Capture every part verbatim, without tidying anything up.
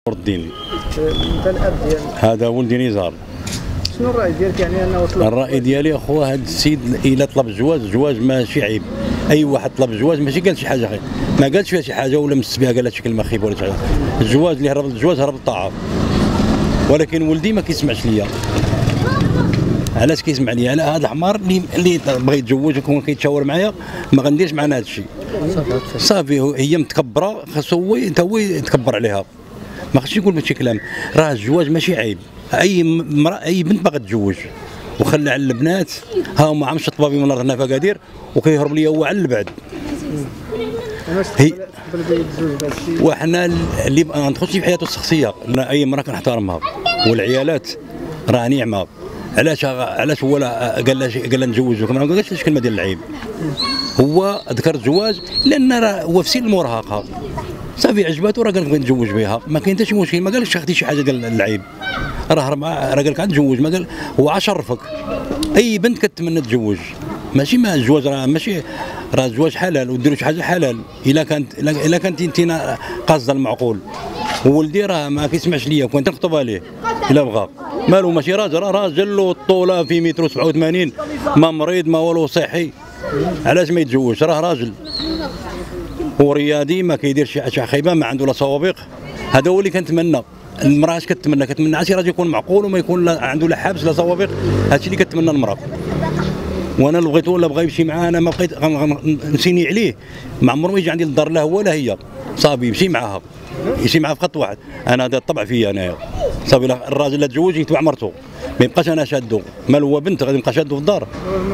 الدين. انت الاب ديالك هذا ولدي نزار. شنو الراي ديالك يعني انه طلب؟ الراي ديالي اخويا هذا السيد الا طلب الجواز، الجواز ماشي عيب. اي واحد طلب الجواز ماشي قال شي حاجه خير، ما قالش فيها شي حاجه ولا مس بها قال لها شي كلمه خيبه ولا شي حاجه. الجواز اللي هرب الجواز هرب الطاعه. ولكن ولدي ما كيسمعش ليا. علاش كيسمع ليا؟ على هذا الحمار اللي اللي بغى يتزوج ويكون كيتشاور معايا ما غنديرش معنا هذا الشيء. صافي هي متكبره، خاصو هو هو يتكبر عليها. ما خصش يقول بشي كلام. راه الزواج ماشي عيب. اي مرأة اي بنت باغا تتزوج وخلى على البنات ها هما عم الطبابي من الارض فقادير وكيهرب ليا هو على البعد. هي وحنا اللي ما ندخلش في حياته الشخصيه، اي مرأة كنحترمها والعيالات راه نعمه. علاش علاش هو قال لها قال لها نتزوجك؟ ما قالش شي كلمه ديال العيب. هو ذكر الزواج لان راه هو في سن المراهقه. صافي عجباتو راه قال لك نتزوج بها، ما كاين حتى شي مشكل، ما قالش اختي شي حاجه قال العيب. راه راه قال لك نتزوج، ما قال هو عشرفك. اي بنت كتمنى تتزوج، ماشي ما الزواج راه ماشي راه الزواج حلال وديروا شي حاجه حلال الا كانت الا كانت انت قاصده المعقول. وولدي راه ما كيسمعش ليا وكنت نخطب عليه الا بغى. مالو ماشي راجل، راه راجل والطوله في متر وسبعة وثمانين، ما مريض ما والو صحي. علاش ما يتزوجش؟ راه راجل ورياضي ما كيديرش شي خيبه، ما عنده لا صوابق. هذا هو اللي كنتمنى. المراه اش كتمنى؟ كتمنى عاد شي راجل يكون معقول وما يكون لا عنده لا حابس لا صوابق. هادشي اللي كتمنى المراه. وانا اللي بغيتو ولا بغى يمشي معاه انا ما بقيت نسيني عليه. ما عمره ما يجي عندي للدار لا هو لا هي. صافي يمشي معاها، يمشي معاها في خط واحد. انا هذا الطبع فيا انايا. صافي الراجل اللي تزوج يتبع مرته، ما يبقاش انا شادو. مال هو بنت غادي نبقى شادو في الدار؟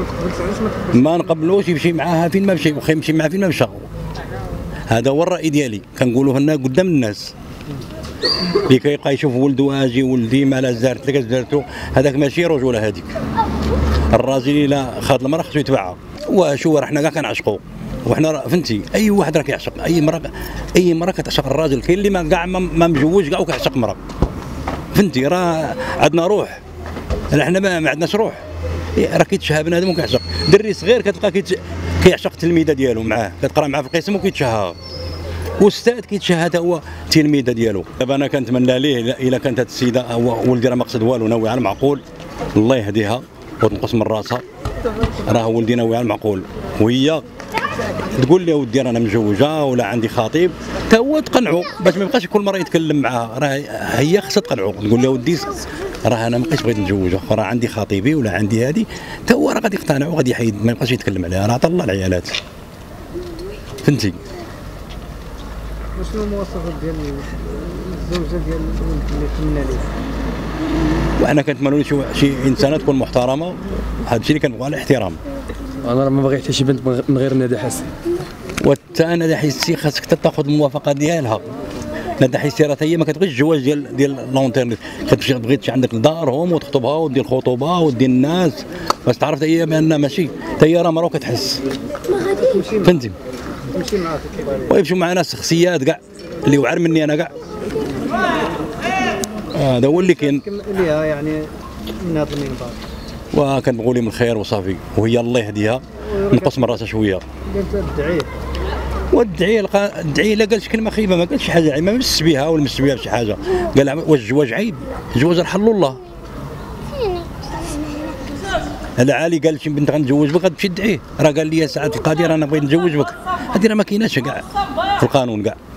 ما نقبلوش يمشي معاها فين ما مشى، وخا يمشي معاها فين ما مشى. هذا هو الراي ديالي، كنقولوه لنا قدام الناس. اللي كيبقى يشوف ولده اجي ولدي مالا زارت لك زارتو، هذاك ماشي رجوله. هذيك الراجل الا خاض المراه خصو يتبعها. وشو راه حنا كاع كنعشقوا وحنا فهمتي. اي واحد راه كيعشق اي مراه، اي مراه كتعشق الراجل. كاين اللي ما كاع ما مجوج كاع وكيعشق مراه، فهمتي. راه عندنا روح، حنا ما عندناش روح. راه كيتشهى بنادم وكيعشق. دري صغير كتلقى كيعشق التلميذه ديالو معاه، كتقرا معاه في القسم وكيتشهى. واستاذ كيتشهى حتى هو التلميذه ديالو. دابا انا كنتمنى ليه الا كانت هذه السيده ولدي راه ما قصد والو، ناوي على المعقول، الله يهديها وتنقص من راسها. راه ولدي ناوي على المعقول، وهي تقول لي ودي رانا مجوجه ولا عندي خطيب، حتى هو تقنعوا باش ما يبقاش كل مره يتكلم معاها. راه هي خصها تقنعوا، تقول له ودي راه انا ما بقيتش بغيت نتزوج، راه عندي خطيبي ولا عندي هذه. حتى هو راه غادي يقتنع وغادي يحيد، ما يبقاش يتكلم عليها. راه عطا الله العيالات، فهمتي. شنو المواصفات ديال الزوجه ديال اللي تمنى ليه؟ وانا كنتمنى شي شي انسانه تكون محترمه. هذا الشيء اللي كنبغى الاحترام. انا راه ما باغي حتى شي بنت من غير ندى حسي. وحتى انا ندى حسي خاصك تاخذ الموافقه ديالها. ندى حسي راه هي ما كتبغيش الجواز ديال ديال لونتيرن، كتمشي تبغي تمشي عندك لدارهم وتخطبها ودير الخطوبه ودير الناس باش تعرف هي بان ماشي حتى هي راه مرا كتحس، فهمتي. تمشي معاك ويمشيو معنا شخصيات كاع اللي وعر مني انا كاع. هذا هو اللي كاين ليها يعني ناظمين بعض. وكنبغوا لهم الخير وصافي، وهي الله يهديها نقص من راسها شويه. قالت الدعيه والدعيه لقى الدعيه لا قالش كلمه خايبه، ما قالش حاجه عيب، ما مس بها ولا مس بها بشي حاجه. قال واش الزواج عيب؟ الزواج راه حل الله. هذا عالي قال شي بنت غنتزوج بك غتمشي تدعيه، راه قال لي سعاده القاضي انا بغيت نتزوج بك. هذه راه ما كايناش كاع في القانون كاع.